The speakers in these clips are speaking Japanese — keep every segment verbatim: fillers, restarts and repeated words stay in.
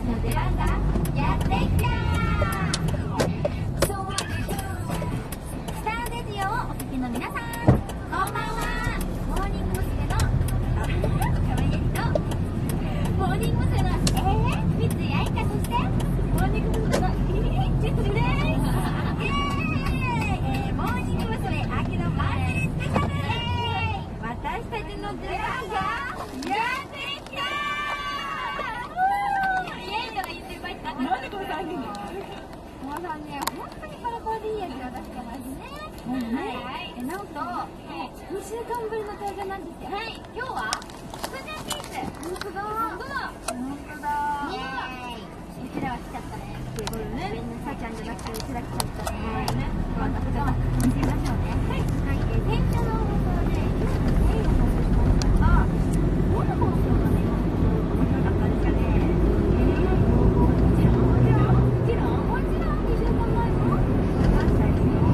の出番がやってきた。スターレディオをお聞きの皆さん、こんばんは。モーニング娘。のかわいいとモーニング娘。のえー、三井愛花、そしてモーニング娘。のちつるです。イエーイ、えー、モーニング娘。秋のバースデースペシャル。私たちの出番がやってきた。イエーイとか言ってる場合ってなんでこれ大変なの？もうさんね、本当にパラパラでいいやつが出してますね。はい。え、なんと、にしゅうかんぶりの登場なんですよ。はい。今日はスペシャルピース。本当だ。本当だ。本当だ。イエーイ。うちらは来ちゃったね。っていうことね。みんなさちゃんじゃなくてうちら来ちゃったね。はいね。またじゃあ見てみましょうね。はい。はい。え、店長の放送で、今日のメインを放送しましたが、どんな放送がね、面白かったですかね。えー、もちろん、もちろん、もちろん、もちろん、にしゅうかんまえの関西ですよ。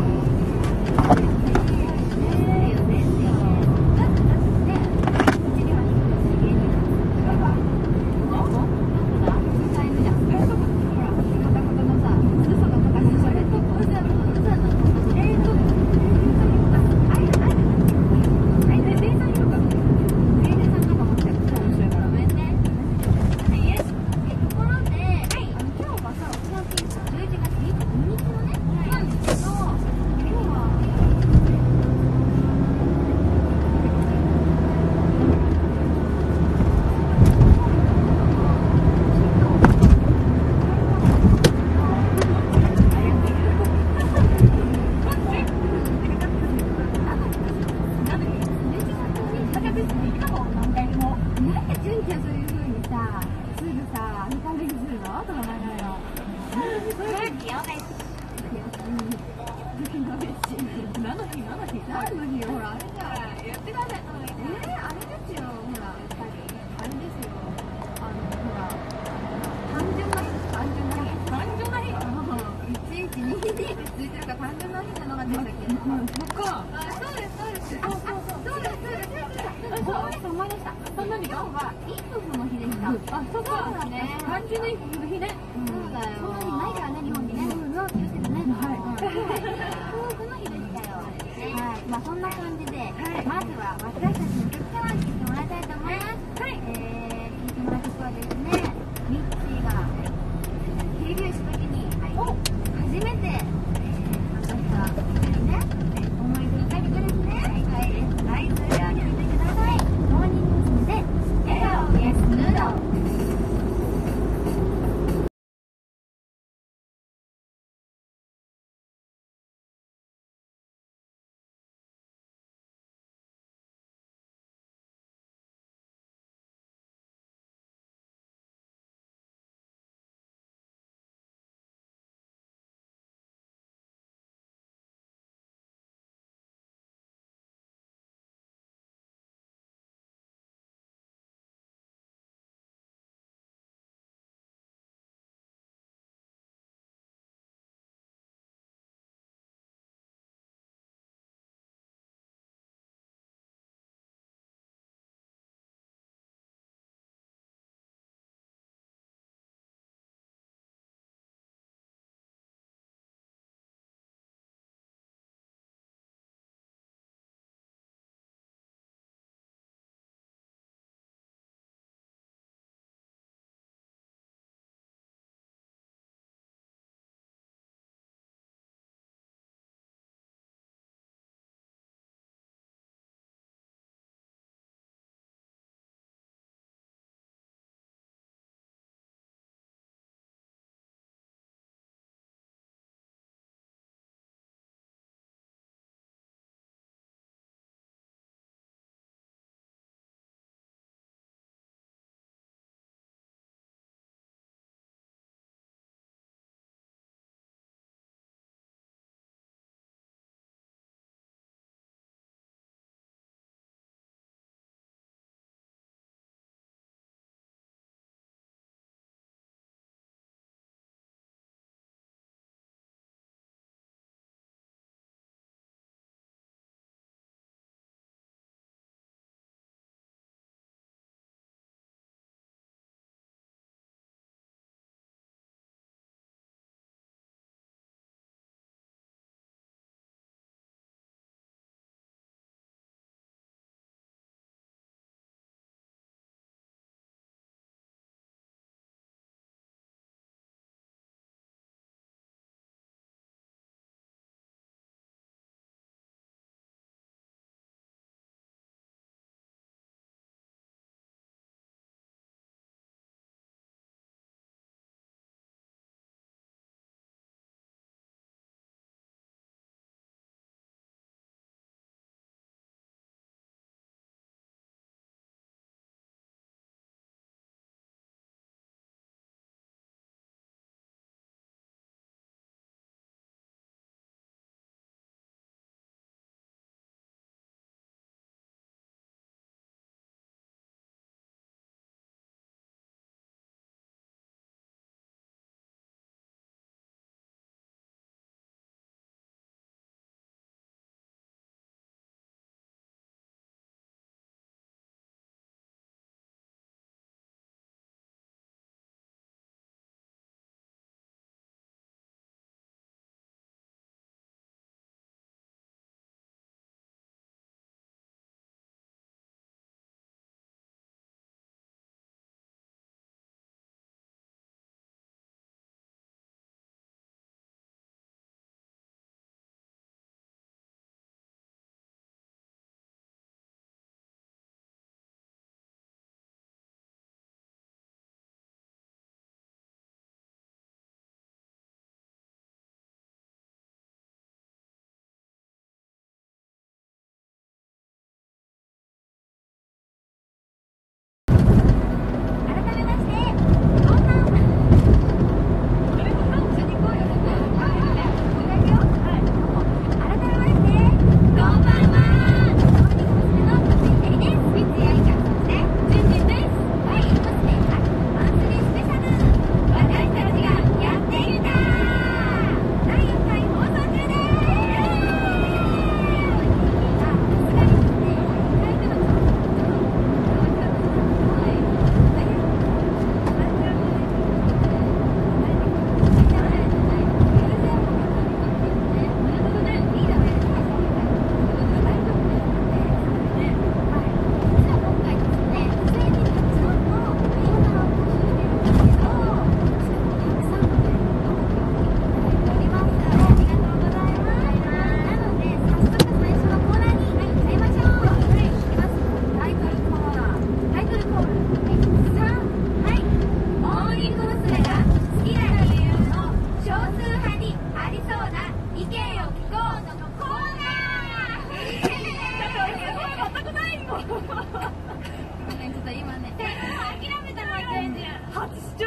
まあそんな感じで、はい、まずは私たちの曲から聴いてもらいたいと思います。はい。えー、聴いてもらう曲はですね、ミッチーがデビューした時に、はい、初めて、えー、参加した曲ですね。思い出の曲ですね。はい。ライブ用に聴いてください。モーニング娘。で、笑顔、イエス、ヌード。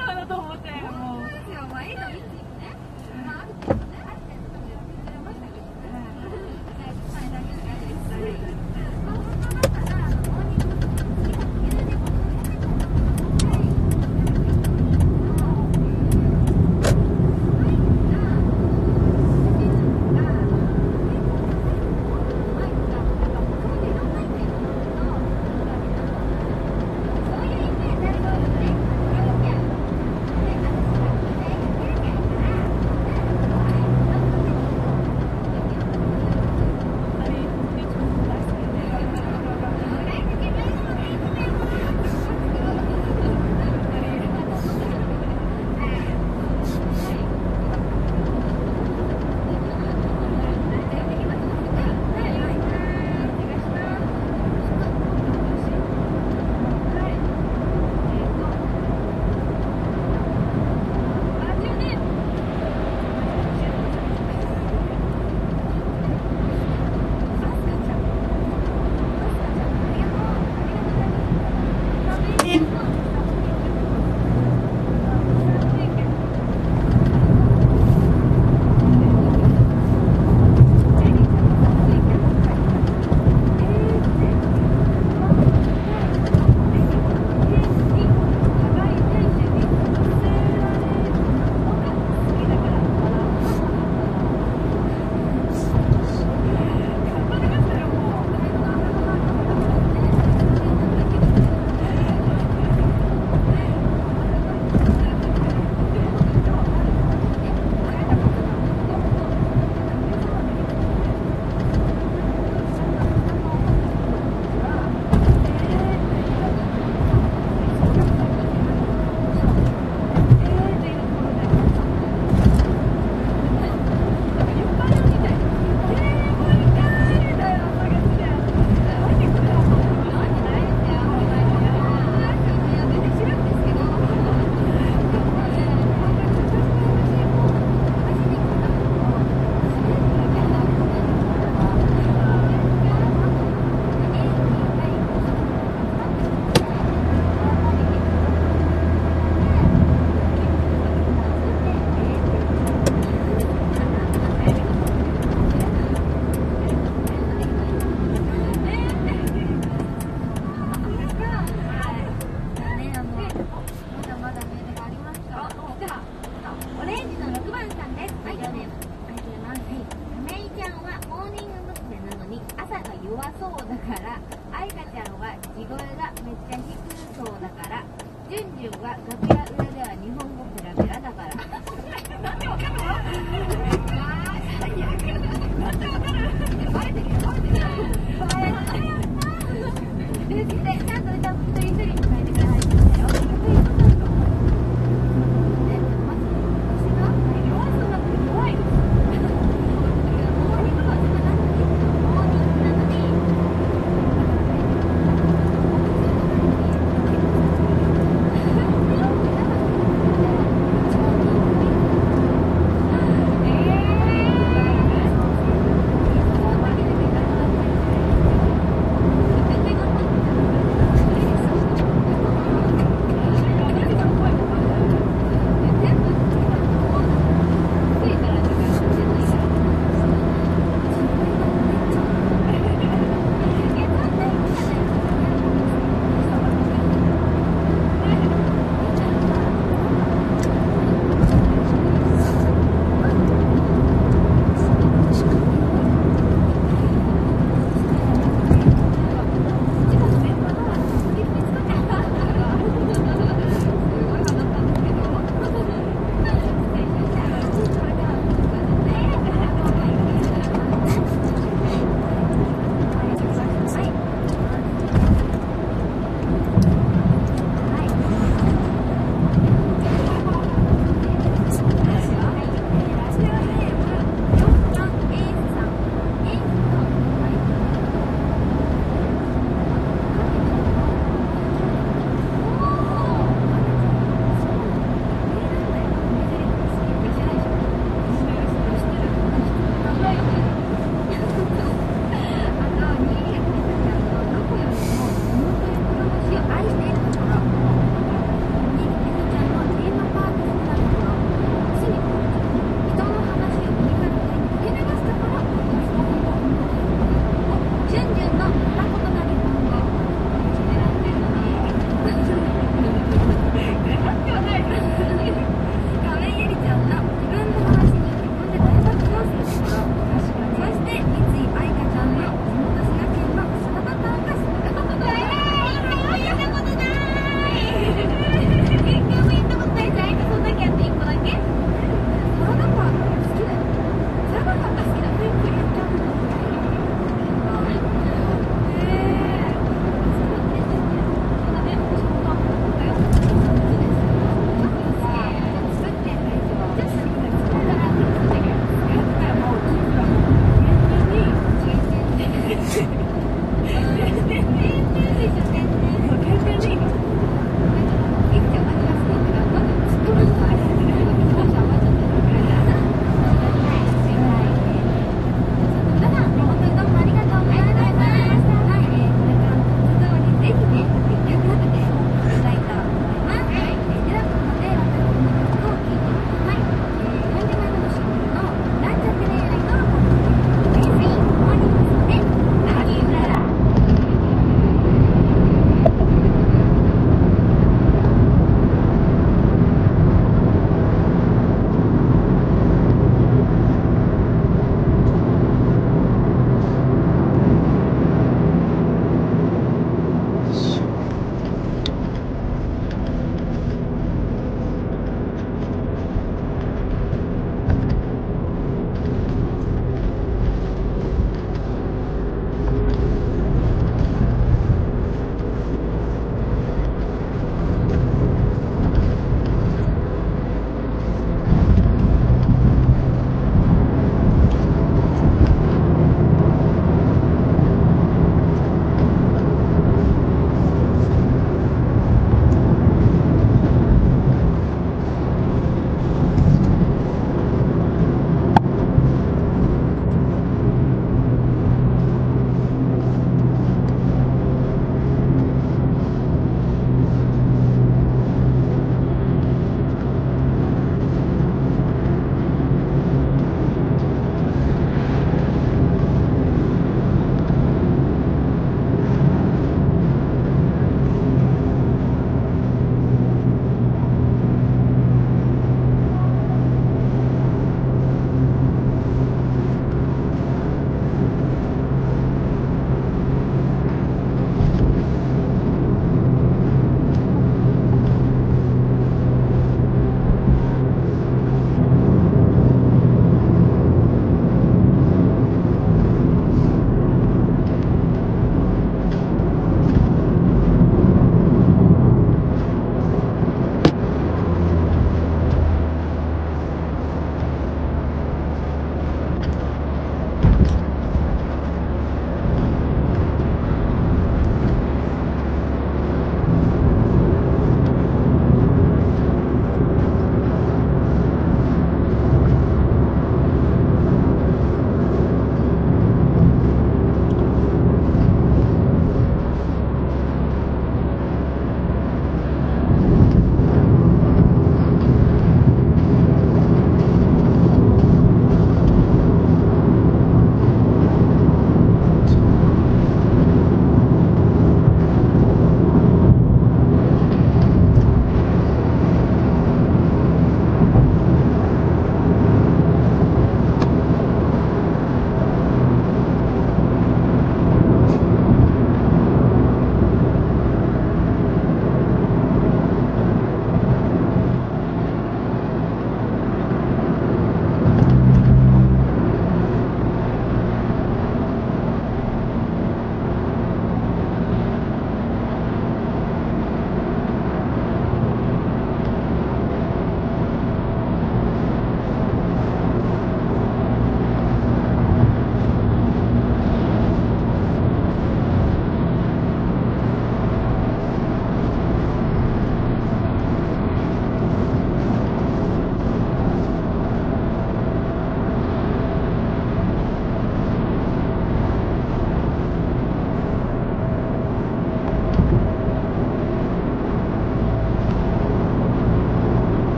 なだと思って、もう。 そうですよ、まあ、絵の道もね、まあ、ある程度ね、ある程度やってましたけどね。はい、大丈夫です。まあ、本当だったら、あの、モーニング娘。好きな理由でも、はい。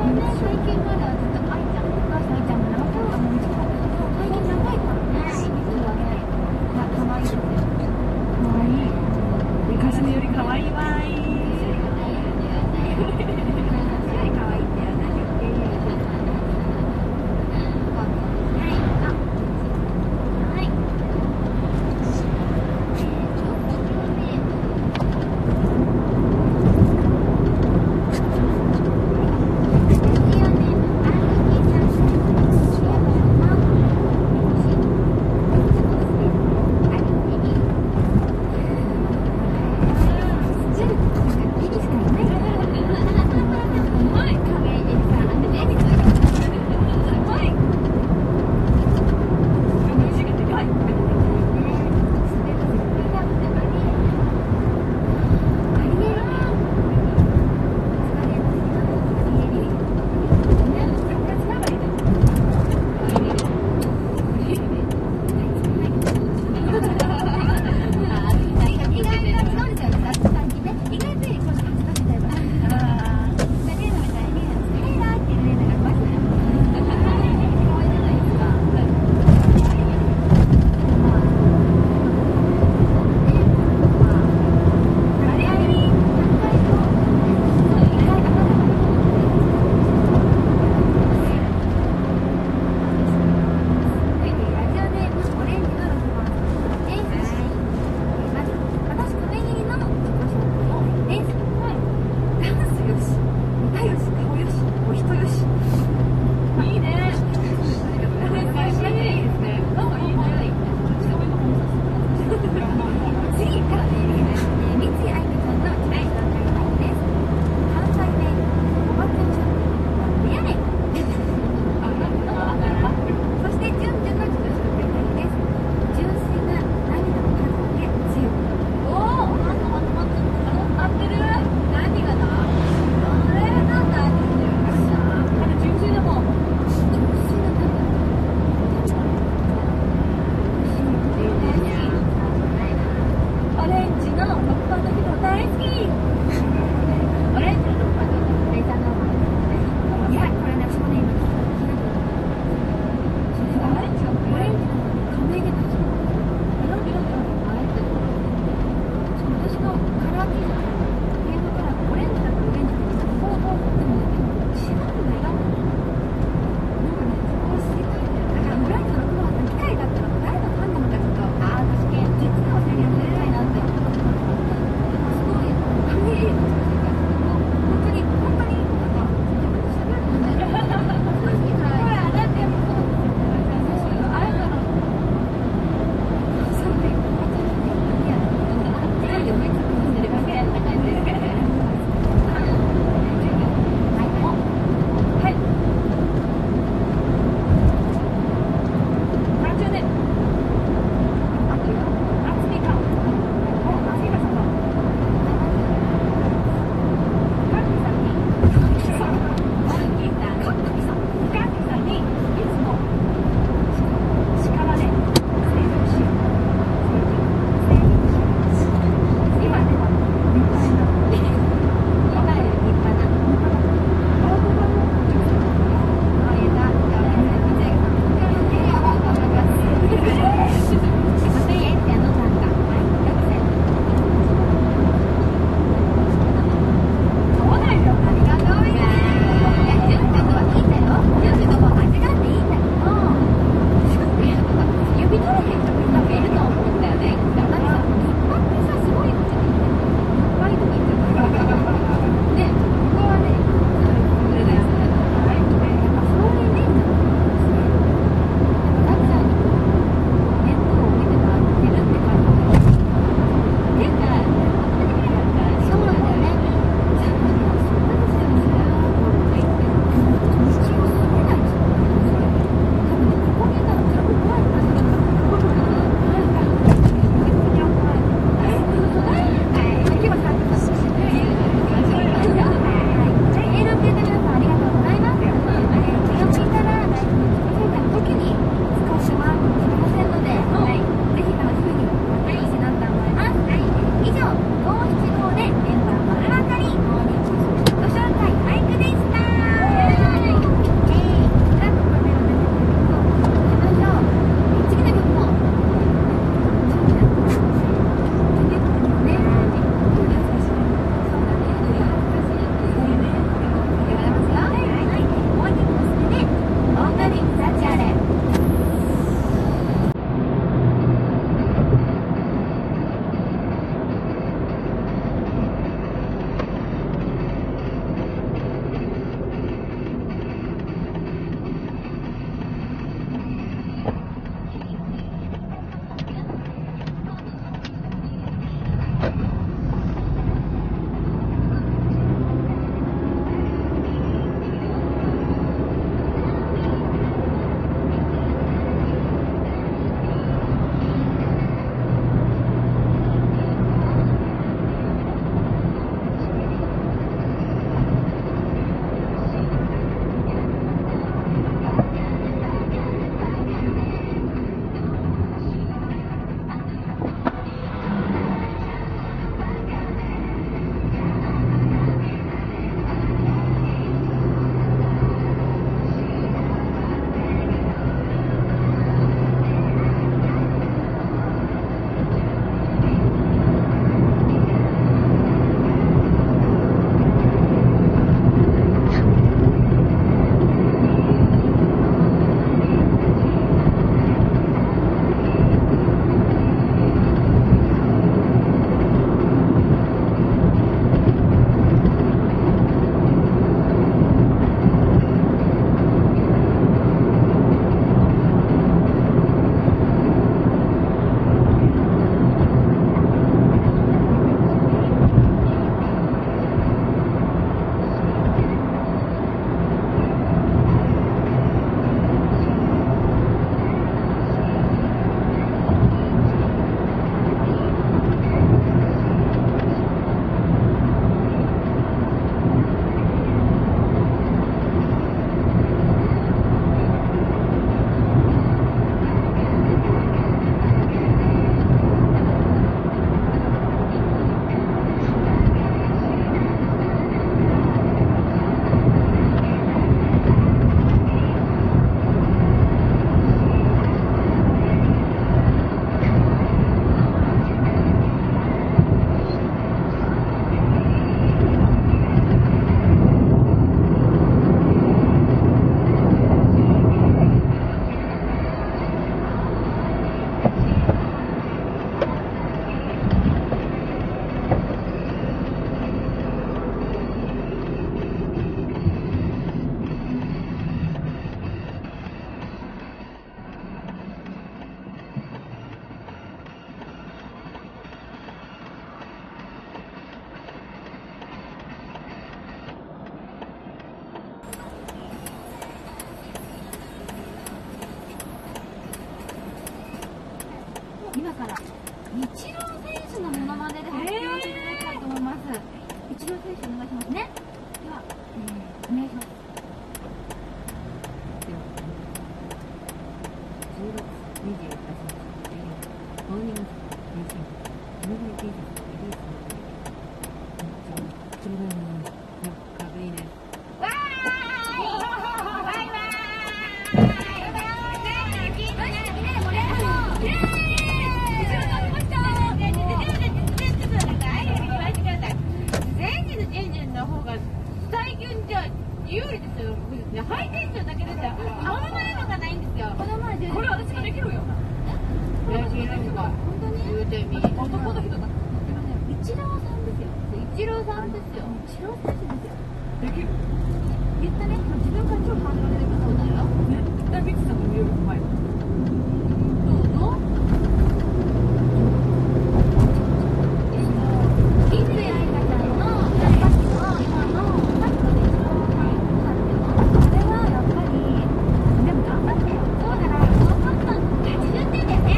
ね、最近まではずっと愛ちゃん、お母さん愛ちゃんも長かったもん、短かったけど、最近長いからね。実はね、かわいいですよ。かわいい。 昔のより可愛いわーい。 私はね、 イチロー選手のモノマネで発表していただきたいと思います。イチロー選手お願いしますね。では、えー、お願いします。 じゅうがつにじゅうはちにち、モーニングス配信、モーニング芸術リリースのちょうどいいのかぶりです。 わーいバイバ有利ですよ。ハイテンションだけですよ。あんまりのがないんですよ。 この前でこれ私ができるよ。 やりますか。 本当に言うてみ。 男の人だ。 イチローさんですよ。 イチローさんですよ。 イチロー選手ですよ。 できる。 言ったね。自分から超ハードルでそうだよ。 絶対ビッチさんの見る前。 どうぞ。いつやいかちゃんのさっきの今のさっきので一番あれはやっぱりでも頑張ってよ。そうだな。もうちょっとはちじゅってんだよね。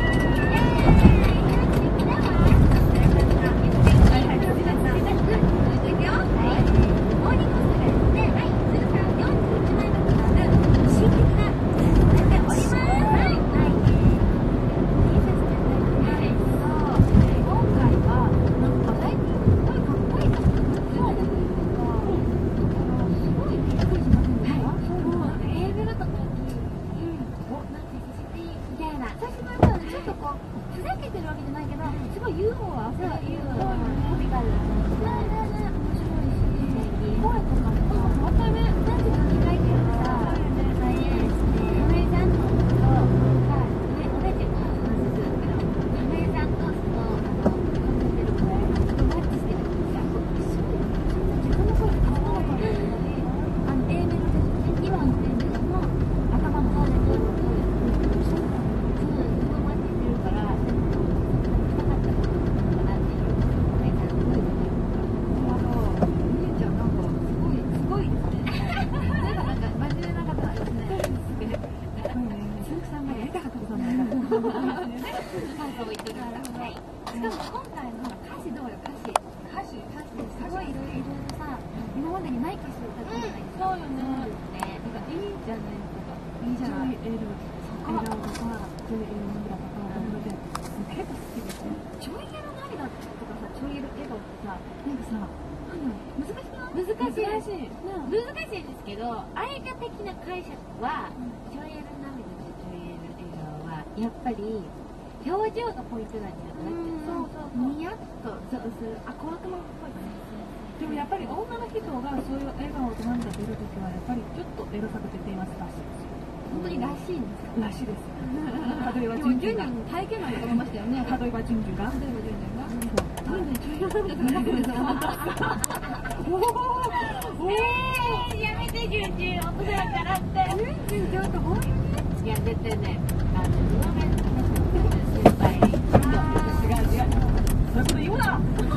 やっぱり表情がポイントなんじゃなくて、そうそうニヤッとそうする、あ、小悪魔っぽい。 でもやっぱり女の人がそういう笑顔と涙出るときはやっぱりちょっとエロさが出ていますらしいですよ。 本当にらしいんですか？ らしいです。例えば純純 々 々が、 体験なんて思いましたよね。 例えば純々が、 例えば純々が。純々純々 えー、やめて純々、大人だからって。 純々ちょっと本当に？ いや、絶対ね、あの、先輩、違う違う、 そういうこと言うな。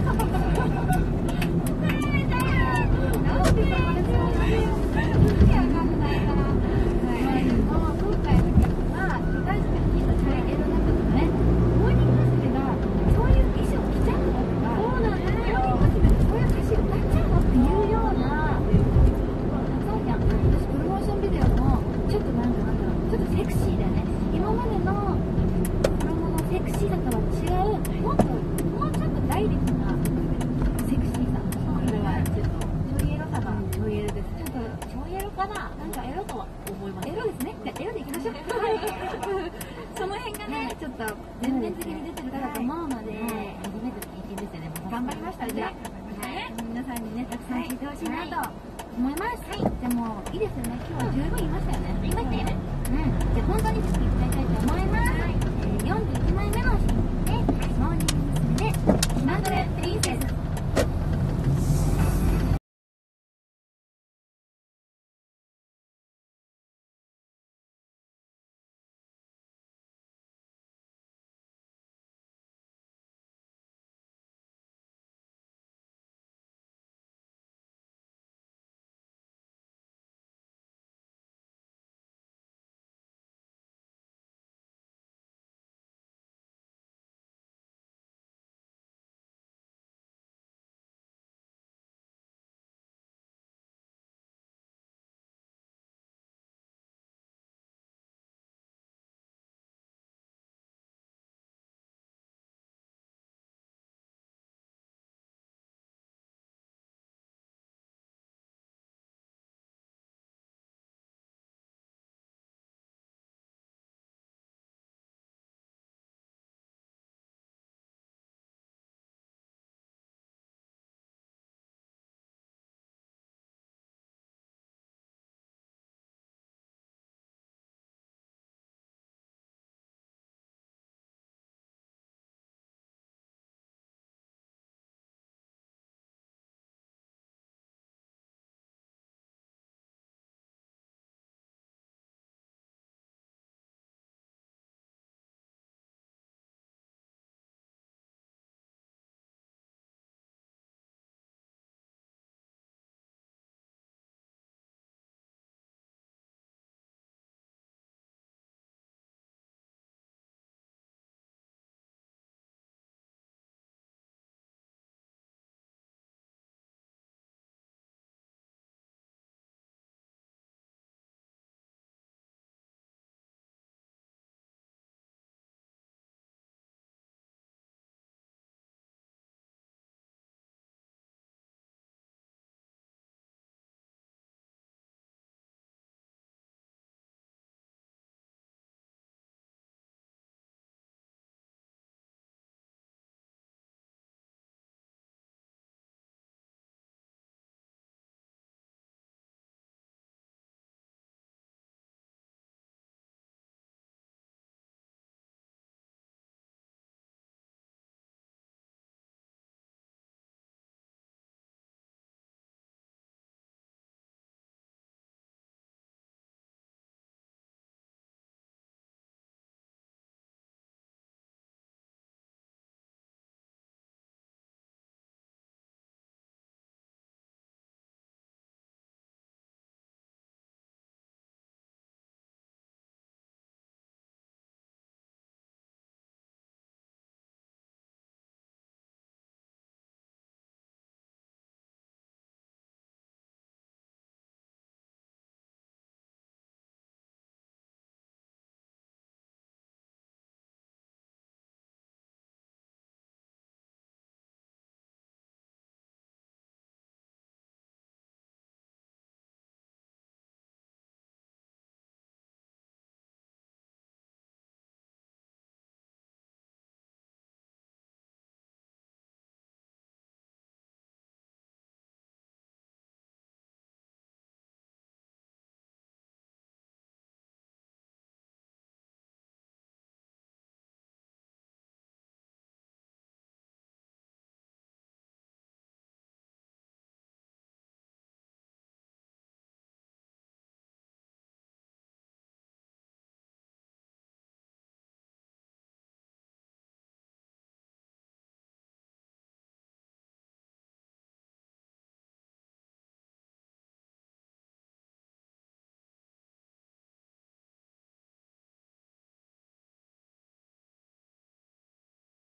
その辺がね、ちょっと全面的に出てるからと思うので、頑張りました。じゃあ、皆さんにね、たくさん聞いてほしいなと思います。はい、じゃあもういいですよね。今日は十分言いましたよね。言いましたよね。うん。じゃあ本当にちょっといきたいと思います。よんじゅういちまいめの新曲で、モーニング娘。で、気まぐれプリンセス。